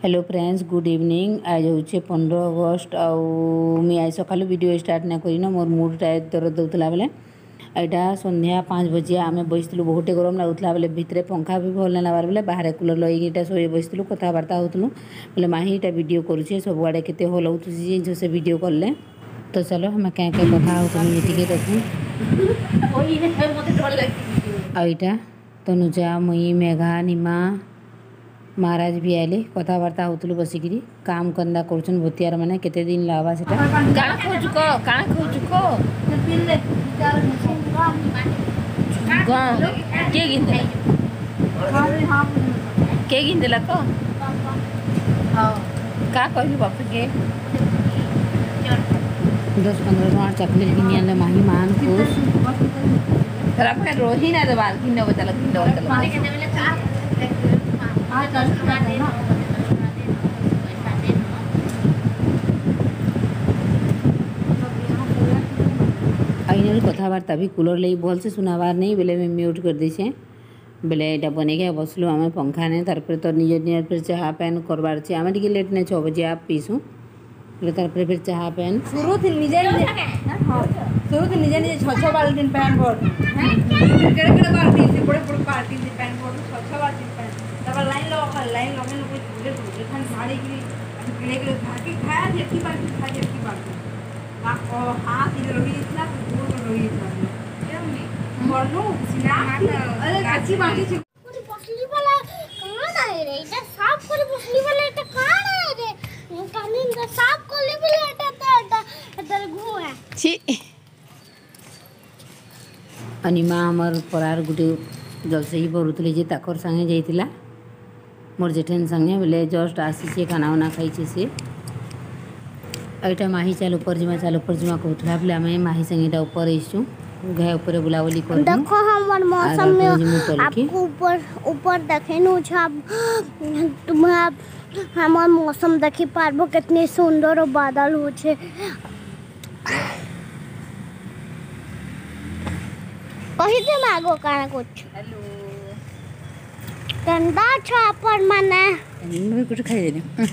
Hello friends good evening आज हूँ 15 August आई आज सका वीडियो स्टार्ट ना कर मोर मुड टाइट दर्द होता बेले यहाँ संध्या 5 बजे आम बसलु बहुत गरम लगुला बेले भितर पंखा भी भल ना बेले बाहर कूलर लगे शो बसलु कथबार्ता होलु बोले माही इटा वीडियो करुचे सबुआड़े केते हल हो जिन से वीडियो कले तो चलो हमें क्या क्या कथा होती देखूँ आईटा तनुजा मुई मेघा निमा महाराज भी आए कथबार्ता होलु बसिकी काम कंदा कर भतियार मैंने केते दिन लावा से के गिनदेला तो का कहलु बाप के 10-15 टଙ୍କା चॉकलेट घिनी आने माही मान खुश रोही ना दबा घिन बतल आईन कथबार्ता भी कूलर लगी भल से सुनाबार नहीं बेले मैं म्यूट कर दीचे बेले यहाँ बन के बसलु आम पंखा ने तार तो निज निज फिर चाह पैन करवार छे आम टे लेट ने 6 बजे आप पीसू तार फिर चाह पैन शुरू थी निजे निजे 6 बाल्टी पैन भर केड़े बाल्टी से बड़े बाल्टी से पैन भर 6 बाल्टी पैन तब लाइन लगे कोई भूले खान साड़ी की गिले भागी खाया जेती बाल्टी ना हाथ इधर रही इतना दूर रही इतना मरनो सिना अरे काची बाल्टी से पूरी पसली वाला कहां आए रे इटा साफ करे पसली वाला इटा कहां आए रे पानी का साफ कर ले बिले इटा इधर घु है छी अनिमा हमर परार गुटे जलसे ही भरुतले जे ताकर संगे जाइतिला मोर जेठन संगे बोले जस्ट आसी खाना उना खाई से एटा माही चाल ऊपर जिमा कहला बोले आम माही संगे ऊपर आसचु घे ऊपर बुलाबुली कर देखो हमर मौसम में आपको ऊपर देखेनु छब तुम हमर मौसम देखि पारबो कितने सुंदर और बादल हो छे कहि दे मागो काना कुछ हेलो गंदा छ पर माने मैं कुछ खाई देने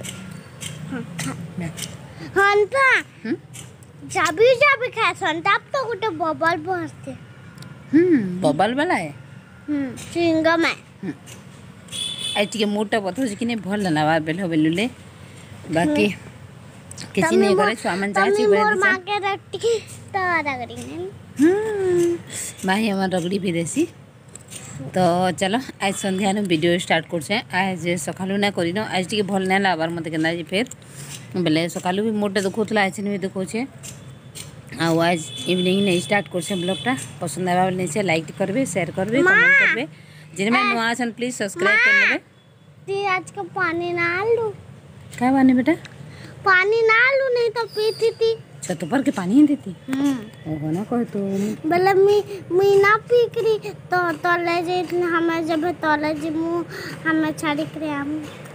हंता जाबी खासन तब तो गुटे बबल बसते बबल वाला है चिंगम है आई टिके मोटा पथो कि नहीं भल ना बार बेलो बेलुले बाकी किसी नहीं करे स्वामन चाची मोर मां के रट्टी तो रगड़ी ने माही हमार रगड़ी भी देसी तो चलो आज संध्या वीडियो स्टार्ट कर आज सकालू ना कर आज टी भल ना लाबार मत के फिर बेले सकालू भी मोटे देखा आज भी देखा आज इवनिंग नहीं स्टार्ट कर ब्लॉगटा पसंद आवा बोले से लाइक करबे शेयर करबे कमेंट करबे जिन में नुआ छन प्लीज सब्सक्राइब कर लेबे ती आज का पानी ना आलू का बानी बेटा पानी ना आलू नहीं तो पीती थी छत पर के पानी देती ओहो ना कह तो बोले मी ना पी करी तो तले जे हमें जब तले जे मु हमें छाड़ी करे हम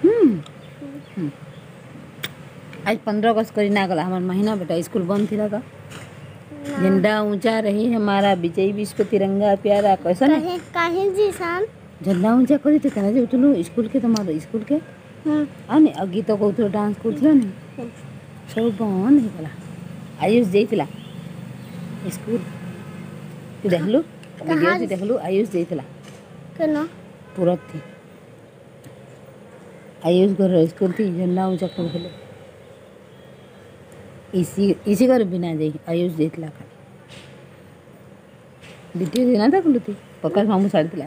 आज 15 अगस्त करी ना गला हमार महीना बेटा स्कूल बंद थी तो झंडा ऊंचा रही हमारा विजय विश्व तिरंगा प्यारा कैसा कहीं कहीं जी सान झंडा ऊंचा करी थे कना जे उठलु स्कूल के तुम्हारा स्कूल के आने अगी तो कहतो डांस करथला ने सब बंद हो गला आयुष जाइतिला स्कूल तू देखलु वीडियो से देखलु आयुष जाइतिला केना तुरंत थी आयुष घर स्कूल थी झंडा ऊंचा करथले इसी घर बिना जाई आयुष जाइतिला खाली वीडियो देना था कुलती पक्का मामू साड़ीतिला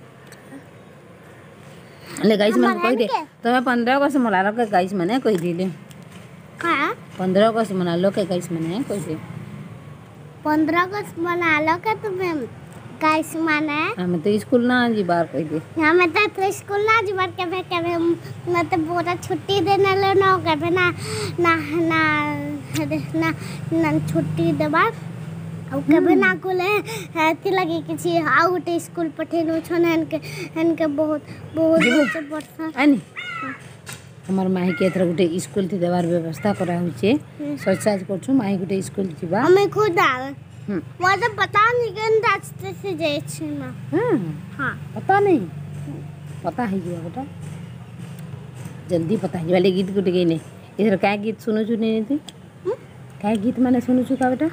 ले गाइस मन कह दे तुम्हें 15 अगस्त मना लो के गाइस मने कह दिले का 15 अगस्त मना लो के गाइस मने कह दे 15 अगस्त मना लो के तुम्हें गाइस माने हम तो स्कूल ना जी बार कह दे हमें तो स्कूल ना जी बार के मैं तो पूरा छुट्टी देने ले ना के ना ना ना ना छुट्टी देबा अब कभी ना कोले हैती लगे किसी आउट स्कूल पठेनु छन हनके बहुत बच्चे पढ़ता आनी हमार माही के तरह गुटे स्कूल थी देवार व्यवस्था करा होचे सच सच करछु माही गुटे स्कूल थीबा हमें खुद आवे मुझे पता नहीं केन रास्ते से जाए छी ना हां पता नहीं पता है क्या बेटा जल्दी पता है वाले गीत गुट गई ने इधर क्या गीत सुनो छु नहीं थी क्या गीत मैंने सुनो छु का बेटा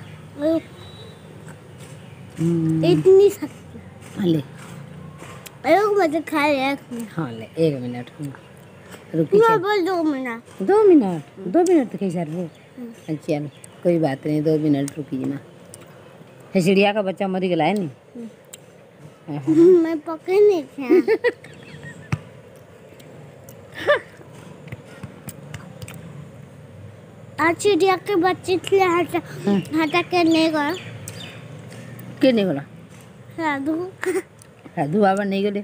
इतनी शक्ति हाँ ले एक मुझे खा लिया हाँ ले 1 मिनट रुकी मैं बोल 2 मिनट 2 मिनट 2 मिनट तो कैसा वो अच्छा कोई बात नहीं 2 मिनट रुकी ना चिड़िया का बच्चा मरी गया है नहीं मैं पकड़ नहीं था आज चिड़िया के बच्चे थे हटा हटा के नहीं गया के नहीं बोला साधु साधु बाबा नहीं गए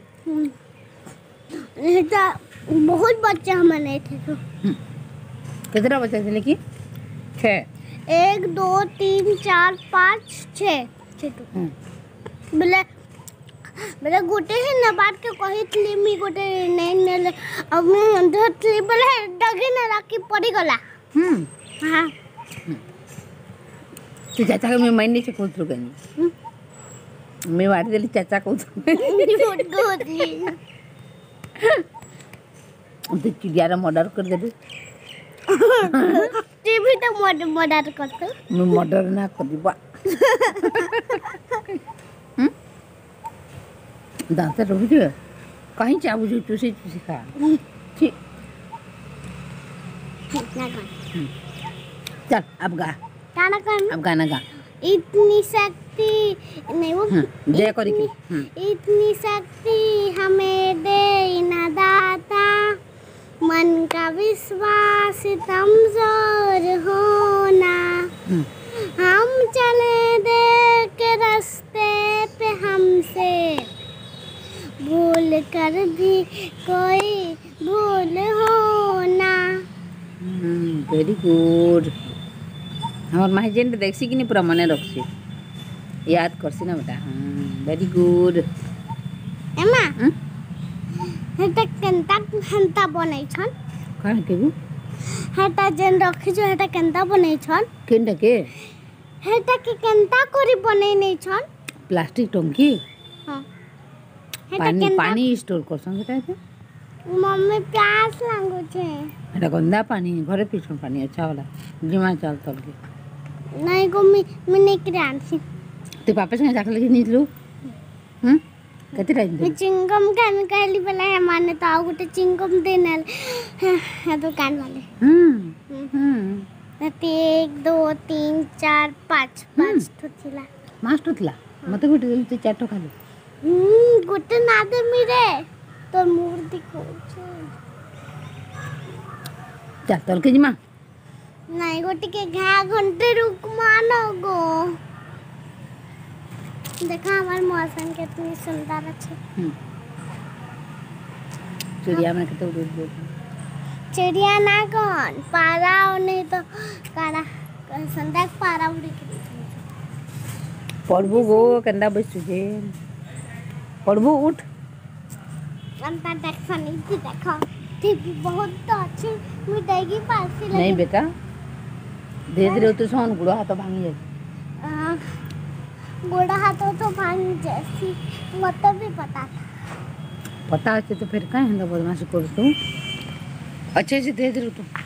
हटा बहुत बच्चे हमारे थे तो कितना बच्चा थे लेकिन 6 1 2 3 4 5 6 बोले बोले गोटे ही न बात के कही मी गोटे नहीं नेले अब मैं अंदर थी बोले डगे न राखी पड़ी गला हाँ तो चाचा के मैं महीने से कूद रु गई मैं वाट देली चाचा को तो चिड़िया मर्डर कर दे टीवी तो मर्डर करते मैं मर्डर ना कर दीबा दांत रही थी कहीं चाबू जो चूसी चूसी खा ठीक चल अब गा गाना कर अब गाना गा इतनी शक्ति नहीं वो जय करी की इतनी शक्ति हमें दे ना दाता मन का विश्वास कमजोर होना हम चले दे के रास्ते पे हमसे भूल कर भी कोई भूल होना वेरी गुड हमार माही जेन देखसी कि नहीं पूरा मने रखसी याद करसी ना बेटा वेरी गुड एमा हेटा केनता हंता बनै छन कहाँ के गु हेटा जेन रखी जो हेटा केनता बनै छन केंडा के हेटा के केनता करी बनै नै छन प्लास्टिक टंकी हां हेटा पानी केनता पानी स्टोर करसन बेटा है मम्मी प्यास लागो छे এটা গন্ধা পানি ঘরে পিছন পানি अच्छा वाला जिमा चल तल के नहीं गो मैं नहीं करे आनसी ते पापा संगे जाके लेके निलु कते टाइम मैं चिंगम का मैं कहली पहले है माने तो आओ गोटे चिंगम देने है दुकान वाले 1 2 3 4 5 5 तो थिला मास्टर थिला मते गोटे देली ते चारटो खाली गोटे ना दे मिरे तो मूर दिखो चल तल के जिमा नहीं गोटे के घा घंटे रुक मानो गो देखा हमार मौसम कितनी सुंदर है चिड़िया में कते उड़ चिड़िया ना कौन पारा और नहीं तो कारा संध्या पारा उड़ी के पड़बू गो कंदा बस तुझे पड़बू उठ अंता देखा नहीं थी देखा टीवी बहुत तो अच्छी मिठाई की पासी लगी नहीं बेटा धीरे धीरे तो सोन गुड़ा हाथ भांगी जाए गोड़ा हाथों तो भांग जैसी मतलब भी पता अच्छे तो फिर कहीं हंदा बदमाशी कर तू अच्छे से धीरे धीरे उठो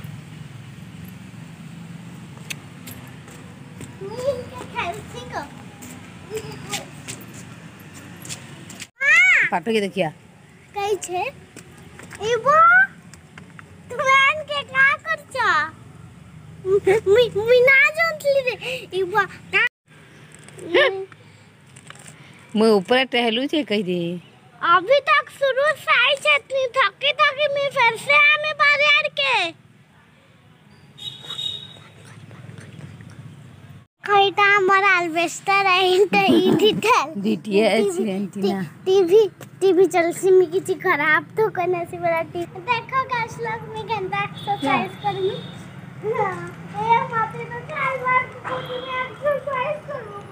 पापे के देखिया कई छे इबो तुमन के का करछा मी ना जानतली रे इबो का मैं ऊपर टहलू छे कह दे अभी तक शुरू से आई चटनी थके थके मैं फिर से आने बाजार के कईटा हमारा अल्वेस्टर है डीटीएच एंटीना टीवी चलसी में किसी खराब तो करने से बड़ा टीवी देखो कैश लग में गंदा एक्सरसाइज करनी ये माते तो 4 बार में एक्सरसाइज करूं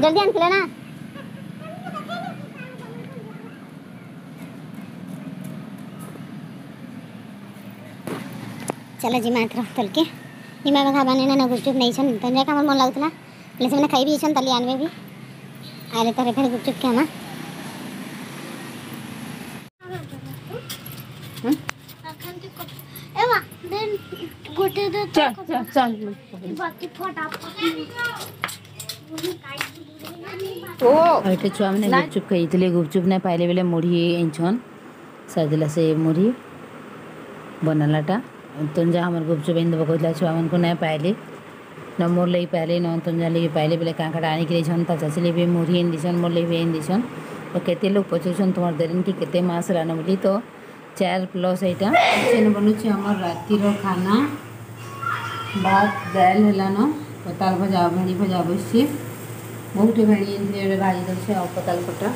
जल्दी आन खिला ना। चलो जी मैं तल के इमा में खाबाने ना गुपचुप नहीं छन तने का मन लागतला ले से मैंने खाई भी छन तलियान में भी आरे तरे फिर गुपचुप के ना एवा देन गोटे दे चल बाकी फटाफट ओ एटे छुआ मैंने गुपचुप खाई गुपचुप नहीं पाइले बेले मुढ़ी एंछन साजला से मुढ़ी बनालाटा तुंजा हमर गुपचुप इन दबा कहला छुआ मन को नहीं पाइले न मोर लई पाइले न तुंजा लई पाइले बेले कांकड़ा आनी के छन ता चाची ले भी मुढ़ी इन दिसन मोर लई भी इन दिसन तो केते लोग पचुसन तुमार देरन की केते मास रान बोली तो 4+ एटा सेन बनुछि हमर राती रो खाना भात दाल हैला न पताल भजा भाजी भजा बसछि बहुत भाड़ी इन भाजी दछे आ पताल पटा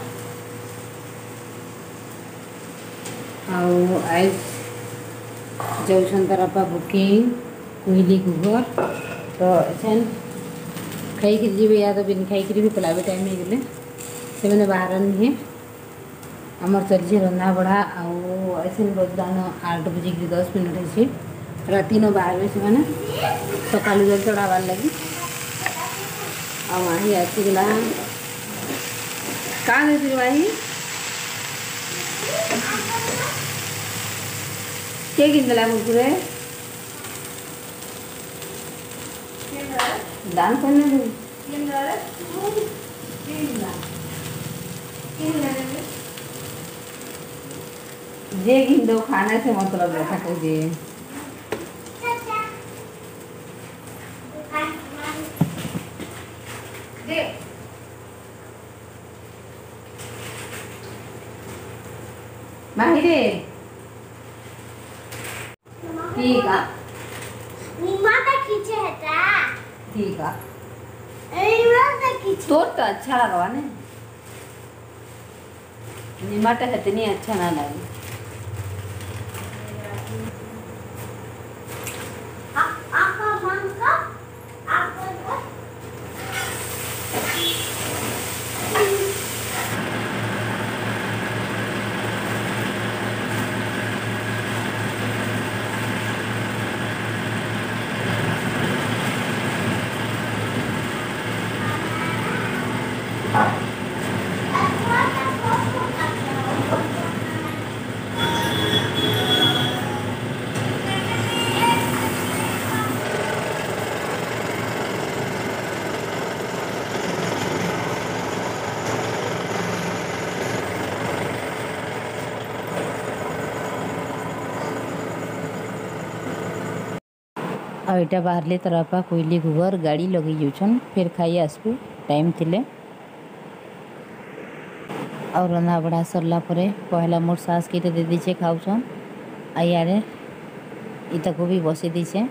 आउ आइस जौसन तरपा बुकिंग कोहली गुगर तो एछन खाई के जीवे या तो बिन खाई के भी पलावे टाइम हो गले से मैंने बाहर नहीं आमर चलছে रंधा बड़ा आसन बजदान 8 बजे 10 मिनट है राति न बाहर से मैंने सका जल चढ़ावार लगी आ माही आसीगला का देती माही के किनला मुकुरे दान करने दे जे गिंदो खाने से मतलब रखा कोई दे माही दे ठीक है निमा का खींचे हटा ठीक है निमा का खींचे तो अच्छा लगा ने निमाटा है इतनी अच्छा ना लगे आपका मन का आपका आ एटा बाहरले तरपा कोइली गुगर गाड़ी लगे जाउछन फिर खाई आसबे टाइम थिले और रंधा बड़ा सरला परे पहला मोर सास के दे दीछे खाउछन आ यारे इता को भी बसे दीछे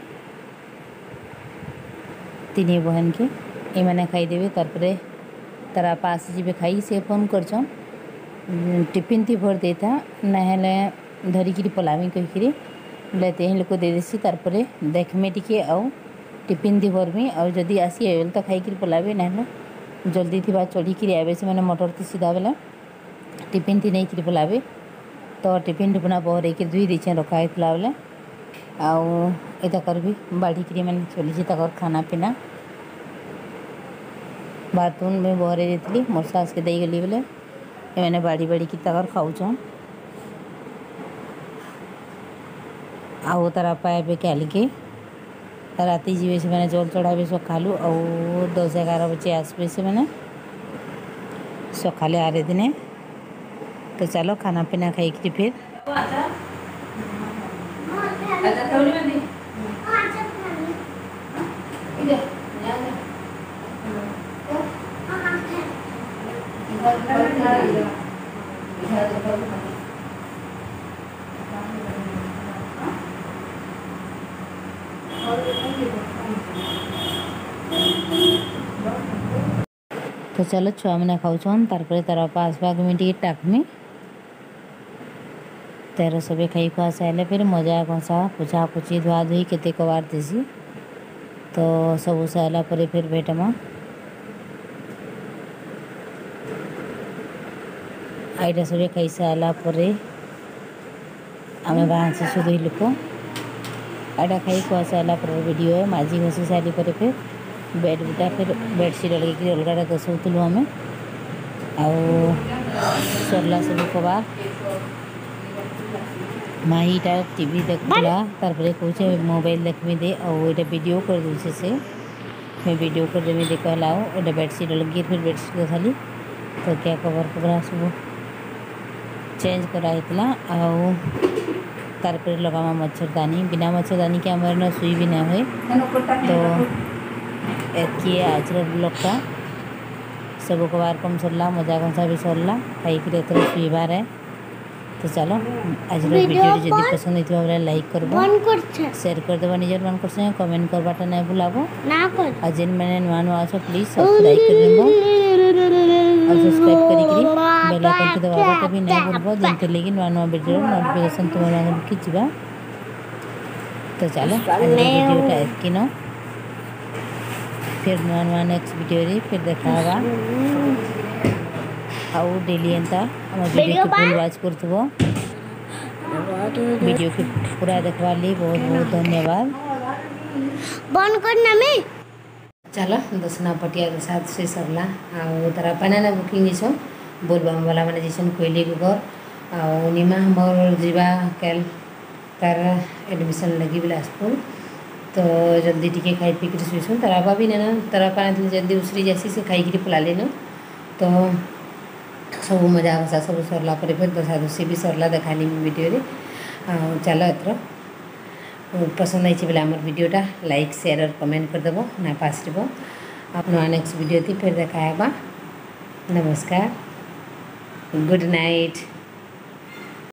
तीन बहन के ए माने खाई देबे तरपरे तारा पास जीबे खाई से फोन करछन टिफिन थी भर देता नहले धरिकी पलामी कहीकि लेते ही लोग दे देसी तारपरे देखमे टिके आउ टिफिन थी भरमी और जदि आसी एल तो खाई पलाबे ना जल्दी थी चढ़ी आवे से मैंने मोटर थी सीधा बेला टिफिन थी नहीं पलाबे तो टिफिन टिफिना बहरे दुई दीचे रखा होता बेले आकर भी बाढ़ी मैंने चली तक खाना पीना बाथरूम में बहरे देती मोर सास के दे गली बेले मैंने बाड़ी बाड़ी की तक खाऊन आउ तारा पाए कैल के राति जीवे से मैंने जल चढ़ावे सकालू और 10-11 बजे आसबे से मैंने सकाले आरे दिने तो चलो खाना पीना खाई फिर तो चलो छुआ मैंने खाऊन तार तार आसवाक मिट्टी टाकमी तेर सब खाई खुआ सारे फिर मजा घसा पोछा पोछी धुआ धुई केते कबार देसी तो सब सारा फिर भेटमा आईटा सब खाई सारा आम बाहर से सुध लोक आईटा खाई खुआ सारा वीडियो है माझी घसी सारी फिर बेड बुटा फिर बेडसीट लगे अलग घसुलु आम सरला सब कबार माहीटा टीवी देखला तार कहे मोबाइल देखमी दे और वीडियो कर दूसरे से मैं वीडियो कर देवी दे कहला और बेडसीट लगी फिर बेडसीट खाली तो क्या कवर कपड़ा सब चेंज कराइला तार लगामा मच्छरदानी बिना मच्छरदानी के आमर न सुई भी ना हुए तो एतकी आज ब्लॉगटा सब कबार कम सरला मजा कंसा भी सरला खाई शुईबार है। तो चलो आज वीडियो जब पसंद होता है लाइक करबो शेयर कर देबो निजर मन कर संगे कमेंट करबाटा नहीं भूलाबो आ जेन मैंने नुआ नुआ छ प्लीज सब्सक्राइब कर देबो और सब्सक्राइब करी बेल आइकन के दबाबाटा भी नहीं भूलबो जेंते लेगी नुआ नुआ वीडियो नोटिफिकेशन तुम मांगे खिचबा। तो चलो आज वीडियोटा एतकी न फिर नुआ नुआ नेक्स्ट वीडियो रे फिर देखाबा आउ डेली एंता हम वीडियो को फुल वॉच करथबो वीडियो के पूरा देखवा ली बहुत बहुत धन्यवाद बंद करना में चलो दसना पटिया के साथ से सरला आ तारा पनाना बुकिंग छो बोलबम वाला माने जैसन कोइली के घर आ निमा हमर जीवा कल तार एडमिशन लगी बिलासपुर तो जल्दी टिके खाई पी के सुइसु तारा बाबी ना तारा पाना जल्दी उसरी जैसी से खाई के पला लेनो तो सब मजा आसा सब सरला फिर दशा दुशी भी सरला देखाली वीडियो रे चलो एथर पसंद आई बोले आम वीडियोटा लाइक शेयर और कमेंट कर देबो ना पास रहो आप नेक्स्ट वीडियो थी फिर देखा नमस्कार गुड नाइट।